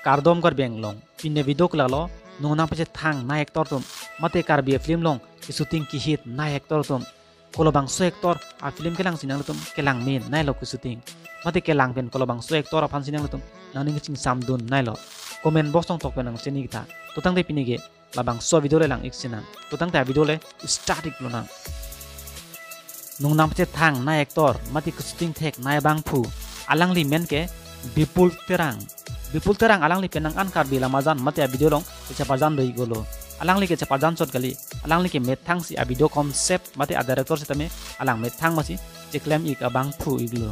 kardom kar beng long pinne video klalo nungnang pache thang na actor tum mate karbi film long ki shooting ki hit na actor tum kolobang so actor a film kelang sinang tum kelang main nai lo ki shooting mate kelang pen kolobang so actor a phan sinang tum nang ning ching samdun nai lo comment box tong tok penang cheni ta tutang de pinige labang so video le lang iksina tutang ta video le static lo nang nungnang pache thang na actor mate ki shooting thek nai bang phu alang li men ke bipul terang alang li penang an kar bila mazan mate a video long ke pajan doi golo alang li ke pajan shot gali alang li ke methang si a video concept mate a director se tame alang methang masi je claim ik abang phu iglo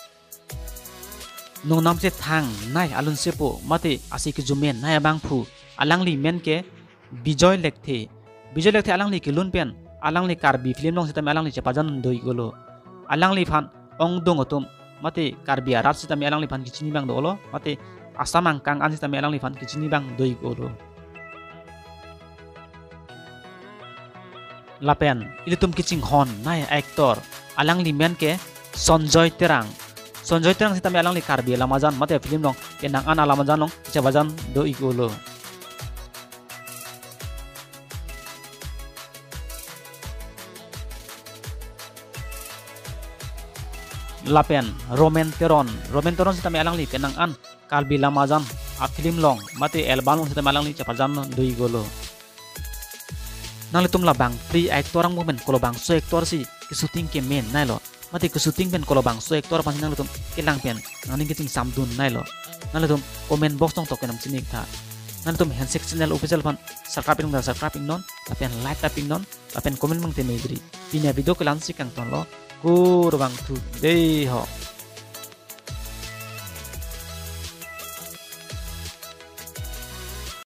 nung nam se thang nai alun sepo mate asi ke jumen nai abang phu alang li men ke bijoy lekthe alang li ke lun pen alang li kar bi film long se tame alang li che pajan doi golo alang li phan ong dong otum mate kar bi arat se tame alang li phan kichini bang dolo mate asamang kang an se tame alang li phan kichini bang doi golo lapen ilitum kiching hon nai actor alang li men ke Sonjoy Terang se tame alang li karbi lamajan mate film long ke nang an alamajan long che bajan do igolo lapen romen teron se tame alang li ke nang an karbi lamajan a film long mate album long se tame alang li che bajan do igolo nang litum labang free actor ang moment kolobang so actor si ke shooting ke main nai lo mate ke shooting pen kolobang so actor pan nang litum kelang pen nang ning kiting samdun nai lo nang litum comment box tong tokenam chinik tha nang litum handshake channel official pan subscribe non tapen like taping non tapen comment mang te meidri pina video kelan si kang ton lo kur bang tu dei ho